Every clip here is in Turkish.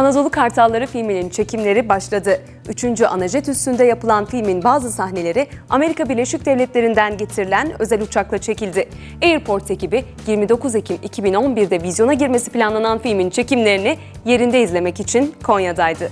Anadolu Kartalları filminin çekimleri başladı. 3. Anajet üssünde yapılan filmin bazı sahneleri Amerika Birleşik Devletleri'nden getirilen özel uçakla çekildi. Airport ekibi 29 Ekim 2011'de vizyona girmesi planlanan filmin çekimlerini yerinde izlemek için Konya'daydı.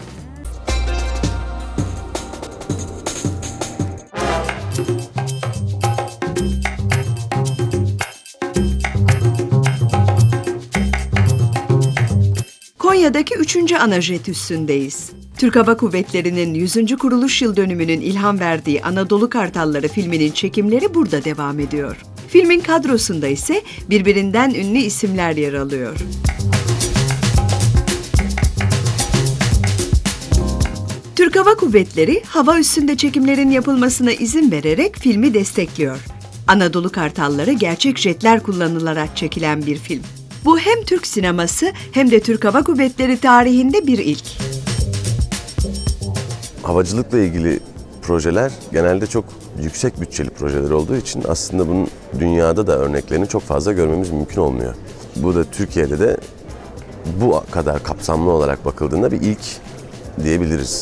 Konya'daki 3. Anajet üssündeyiz. Türk Hava Kuvvetleri'nin 100. kuruluş yıl dönümünün ilham verdiği Anadolu Kartalları filminin çekimleri burada devam ediyor. Filmin kadrosunda ise birbirinden ünlü isimler yer alıyor. Türk Hava Kuvvetleri, hava üssünde çekimlerin yapılmasına izin vererek filmi destekliyor. Anadolu Kartalları gerçek jetler kullanılarak çekilen bir film. Bu hem Türk sineması hem de Türk Hava Kuvvetleri tarihinde bir ilk. Havacılıkla ilgili projeler genelde çok yüksek bütçeli projeler olduğu için aslında bunun dünyada da örneklerini çok fazla görmemiz mümkün olmuyor. Bu da Türkiye'de de bu kadar kapsamlı olarak bakıldığında bir ilk diyebiliriz.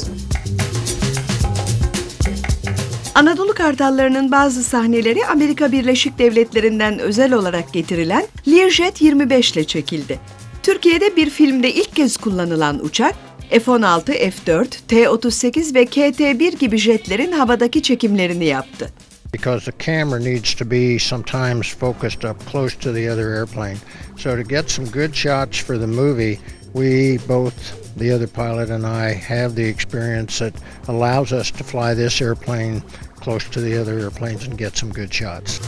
Anadolu Kartalları'nın bazı sahneleri Amerika Birleşik Devletleri'nden özel olarak getirilen Learjet 25 ile çekildi. Türkiye'de bir filmde ilk kez kullanılan uçak, F-16, F-4, T-38 ve KT-1 gibi jetlerin havadaki çekimlerini yaptı. Because the camera needs to be sometimes focused up close to the other airplane. So to get some good shots for the movie, we both, the other pilot and I, have the experience that allows us to fly this airplane close to the other airplanes and get some good shots.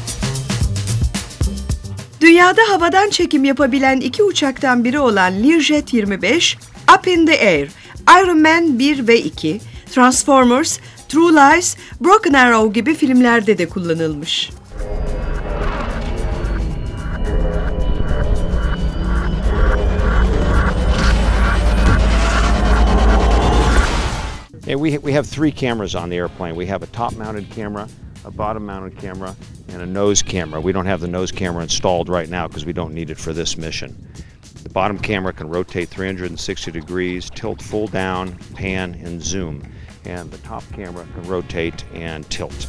Dünyada havadan çekim yapabilen 2 uçaktan biri olan Learjet 25, Up in the Air, Iron Man 1 ve 2, Transformers, True Lies, Broken Arrow gibi filmlerde de kullanılmış. We have 3 cameras on the airplane. We have a top-mounted camera, a bottom-mounted camera, and a nose camera. We don't have the nose camera installed right now because we don't need it for this mission. The bottom camera can rotate 360 degrees, tilt full down, pan, and zoom. And the top camera can rotate and tilt.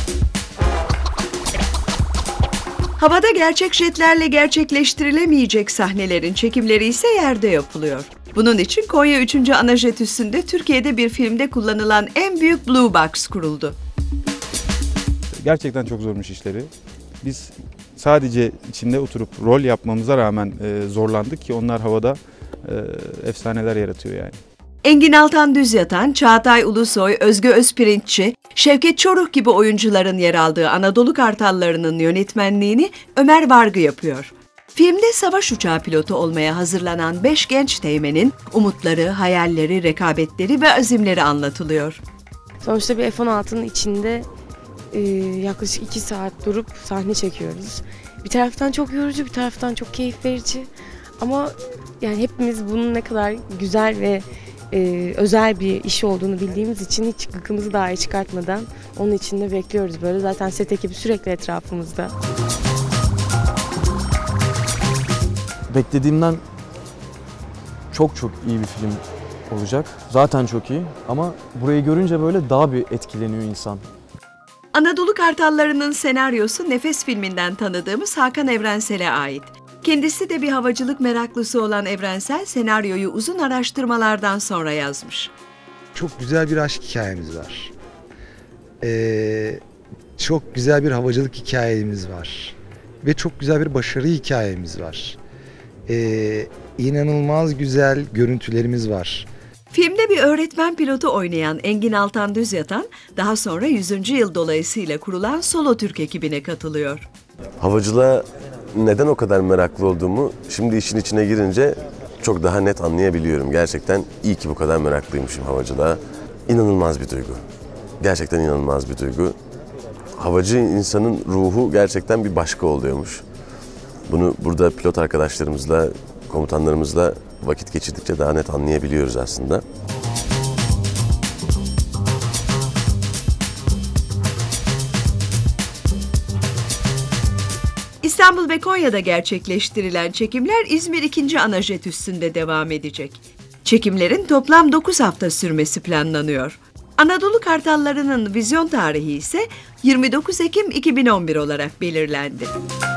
Havada gerçek jetlerle gerçekleştirilemeyecek sahnelerin çekimleri ise yerde yapılıyor. Bunun için Konya 3. Anajet üssünde Türkiye'de bir filmde kullanılan en büyük Blue Box kuruldu. Gerçekten çok zormuş işleri. Biz sadece içinde oturup rol yapmamıza rağmen zorlandık ki onlar havada efsaneler yaratıyor yani. Engin Altan Düzyatan, Çağatay Ulusoy, Özge Özpirinççi, Şevket Çoruh gibi oyuncuların yer aldığı Anadolu Kartalları'nın yönetmenliğini Ömer Vargı yapıyor. Filmde savaş uçağı pilotu olmaya hazırlanan 5 genç teğmenin umutları, hayalleri, rekabetleri ve azimleri anlatılıyor. Sonuçta bir F-16'nın içinde yaklaşık 2 saat durup sahne çekiyoruz. Bir taraftan çok yorucu, bir taraftan çok keyif verici. Ama yani hepimiz bunun ne kadar güzel ve özel bir iş olduğunu bildiğimiz için hiç gıkımızı dahi çıkartmadan onun içinde bekliyoruz böyle. Zaten set ekibi sürekli etrafımızda. Beklediğimden çok iyi bir film olacak. Zaten çok iyi ama burayı görünce böyle daha bir etkileniyor insan. Anadolu Kartalları'nın senaryosu Nefes filminden tanıdığımız Hakan Evrensel'e ait. Kendisi de bir havacılık meraklısı olan Evrensel, senaryoyu uzun araştırmalardan sonra yazmış. Çok güzel bir aşk hikayemiz var. Çok güzel bir havacılık hikayemiz var. Ve çok güzel bir başarı hikayemiz var. İnanılmaz güzel görüntülerimiz var. Filmde bir öğretmen pilotu oynayan Engin Altan Düzyatan, daha sonra 100. yıl dolayısıyla kurulan Solo Türk ekibine katılıyor. Havacılığa neden o kadar meraklı olduğumu şimdi işin içine girince çok daha net anlayabiliyorum. Gerçekten iyi ki bu kadar meraklıymışım havacılığa. İnanılmaz bir duygu. Gerçekten inanılmaz bir duygu. Havacı insanın ruhu gerçekten bir başka oluyormuş. Bunu burada pilot arkadaşlarımızla, komutanlarımızla vakit geçirdikçe daha net anlayabiliyoruz aslında. İstanbul ve Konya'da gerçekleştirilen çekimler İzmir 2. Anajet üssünde devam edecek. Çekimlerin toplam 9 hafta sürmesi planlanıyor. Anadolu Kartalları'nın vizyon tarihi ise 29 Ekim 2011 olarak belirlendi.